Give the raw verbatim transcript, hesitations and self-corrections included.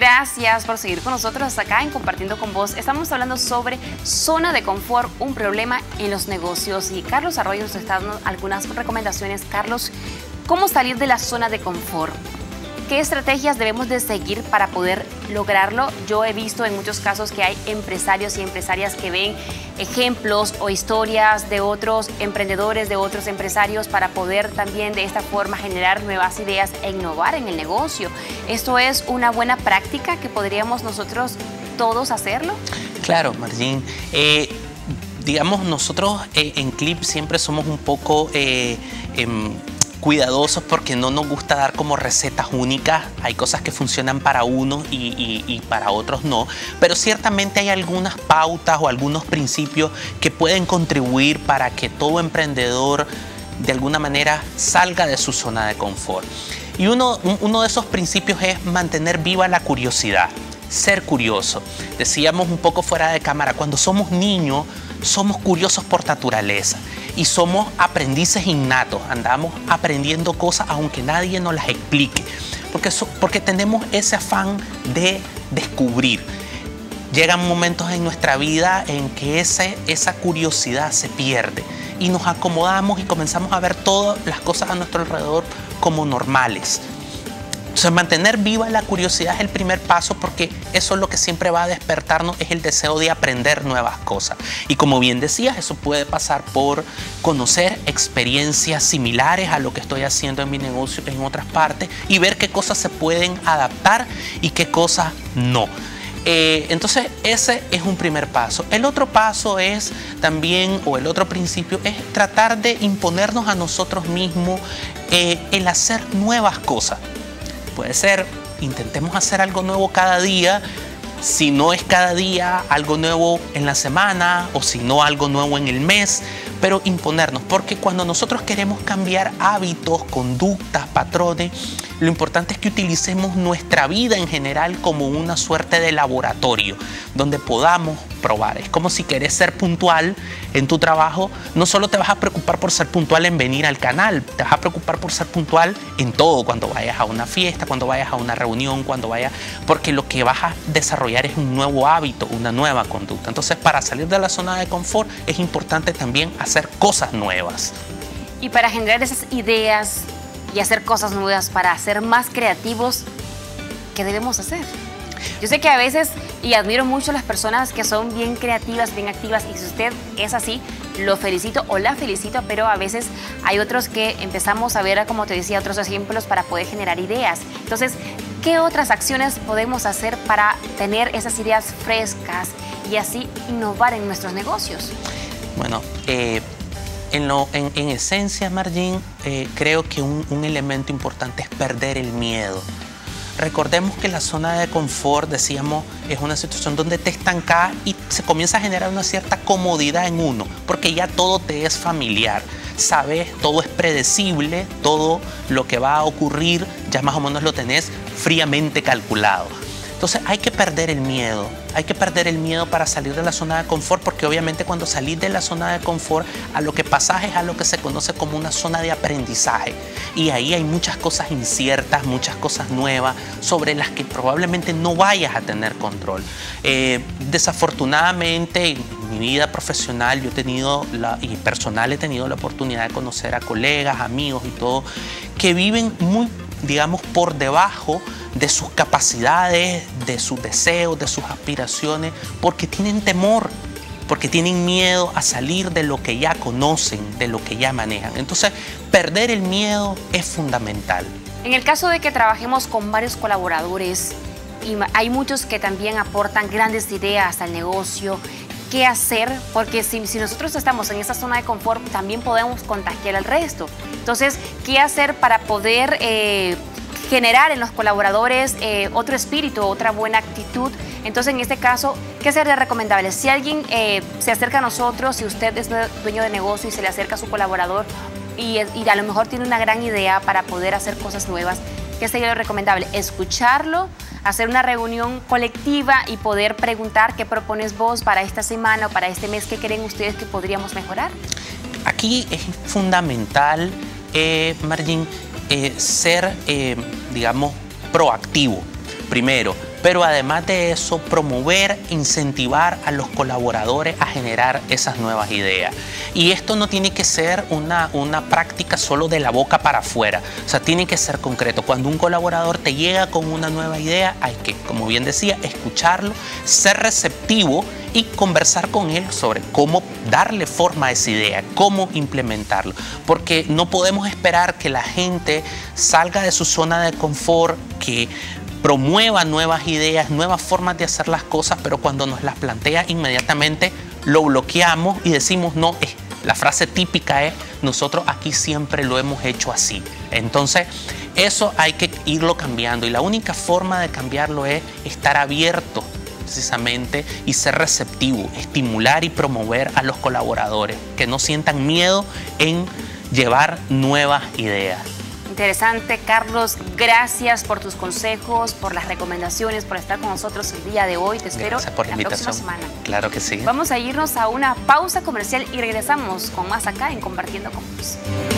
Gracias por seguir con nosotros acá en Compartiendo con Vos. Estamos hablando sobre zona de confort, un problema en los negocios. Y Carlos Arroyo nos está dando algunas recomendaciones. Carlos, ¿cómo salir de la zona de confort? ¿Qué estrategias debemos de seguir para poder lograrlo? Yo he visto en muchos casos que hay empresarios y empresarias que ven ejemplos o historias de otros emprendedores, de otros empresarios, para poder también de esta forma generar nuevas ideas e innovar en el negocio. ¿Esto es una buena práctica que podríamos nosotros todos hacerlo? Claro, Margin. Eh, digamos, nosotros eh, en Clip siempre somos un poco... Eh, eh, cuidadosos porque no nos gusta dar como recetas únicas. Hay cosas que funcionan para unos y, y, y para otros no, pero ciertamente hay algunas pautas o algunos principios que pueden contribuir para que todo emprendedor de alguna manera salga de su zona de confort. Y uno, uno de esos principios es mantener viva la curiosidad, ser curioso. Decíamos un poco fuera de cámara, cuando somos niños somos curiosos por naturaleza y somos aprendices innatos, andamos aprendiendo cosas aunque nadie nos las explique, porque, so, porque tenemos ese afán de descubrir. Llegan momentos en nuestra vida en que ese, esa curiosidad se pierde y nos acomodamos y comenzamos a ver todas las cosas a nuestro alrededor como normales. Entonces, mantener viva la curiosidad es el primer paso, porque eso es lo que siempre va a despertarnos, es el deseo de aprender nuevas cosas. Y como bien decías, eso puede pasar por conocer experiencias similares a lo que estoy haciendo en mi negocio en otras partes y ver qué cosas se pueden adaptar y qué cosas no. Eh, entonces, ese es un primer paso. El otro paso es también, o el otro principio, es tratar de imponernos a nosotros mismos eh, el hacer nuevas cosas. Puede ser, intentemos hacer algo nuevo cada día. Si no es cada día, algo nuevo en la semana, o si no, algo nuevo en el mes, pero imponernos, porque cuando nosotros queremos cambiar hábitos, conductas, patrones, lo importante es que utilicemos nuestra vida en general como una suerte de laboratorio donde podamos probar. Es como si querés ser puntual en tu trabajo, no solo te vas a preocupar por ser puntual en venir al canal, te vas a preocupar por ser puntual en todo, cuando vayas a una fiesta, cuando vayas a una reunión, cuando vayas, porque lo que vas a desarrollar es un nuevo hábito, una nueva conducta. Entonces, para salir de la zona de confort es importante también hacer cosas nuevas. Y para generar esas ideas y hacer cosas nuevas, para ser más creativos, ¿qué debemos hacer? Yo sé que a veces, y admiro mucho a las personas que son bien creativas, bien activas, y si usted es así, lo felicito o la felicito, pero a veces hay otros que empezamos a ver, como te decía, otros ejemplos para poder generar ideas. Entonces, ¿qué otras acciones podemos hacer para tener esas ideas frescas y así innovar en nuestros negocios? Bueno, eh, en, lo, en, en esencia, Margin, eh, creo que un, un elemento importante es perder el miedo. Recordemos que la zona de confort, decíamos, es una situación donde te estancas y se comienza a generar una cierta comodidad en uno, porque ya todo te es familiar, sabes, todo es predecible, todo lo que va a ocurrir ya más o menos lo tenés fríamente calculado. Entonces hay que perder el miedo, hay que perder el miedo para salir de la zona de confort, porque obviamente cuando salís de la zona de confort a lo que pasás es a lo que se conoce como una zona de aprendizaje, y ahí hay muchas cosas inciertas, muchas cosas nuevas sobre las que probablemente no vayas a tener control. Eh, desafortunadamente en mi vida profesional yo he tenido la, y personal he tenido la oportunidad de conocer a colegas, amigos y todo, que viven muy, digamos, por debajo de sus capacidades, de sus deseos, de sus aspiraciones, porque tienen temor, porque tienen miedo a salir de lo que ya conocen, de lo que ya manejan. Entonces, perder el miedo es fundamental. En el caso de que trabajemos con varios colaboradores, y hay muchos que también aportan grandes ideas al negocio, ¿qué hacer? Porque si, si nosotros estamos en esa zona de confort, también podemos contagiar al resto. Entonces, ¿qué hacer para poder eh, generar en los colaboradores eh, otro espíritu, otra buena actitud? Entonces, en este caso, ¿qué sería recomendable? Si alguien eh, se acerca a nosotros, si usted es dueño de negocio y se le acerca a su colaborador y, y a lo mejor tiene una gran idea para poder hacer cosas nuevas, ¿qué sería lo recomendable? Escucharlo, hacer una reunión colectiva y poder preguntar qué propones vos para esta semana o para este mes, qué creen ustedes que podríamos mejorar. Aquí es fundamental, eh, Margin, eh, ser, eh, digamos, proactivo. Primero, pero además de eso, promover, incentivar a los colaboradores a generar esas nuevas ideas. Y esto no tiene que ser una, una práctica solo de la boca para afuera, o sea, tiene que ser concreto. Cuando un colaborador te llega con una nueva idea, hay que, como bien decía, escucharlo, ser receptivo y conversar con él sobre cómo darle forma a esa idea, cómo implementarlo. Porque no podemos esperar que la gente salga de su zona de confort, que promueva nuevas ideas, nuevas formas de hacer las cosas, pero cuando nos las plantea inmediatamente lo bloqueamos y decimos no. Eh, la frase típica es: nosotros aquí siempre lo hemos hecho así. Entonces eso hay que irlo cambiando, y la única forma de cambiarlo es estar abierto precisamente y ser receptivo, estimular y promover a los colaboradores, que no sientan miedo en llevar nuevas ideas. Interesante, Carlos. Gracias por tus consejos, por las recomendaciones, por estar con nosotros el día de hoy. Te espero Gracias por la, la invitación. próxima semana. Claro que sí. Vamos a irnos a una pausa comercial y regresamos con más acá en Compartiendo con Vos.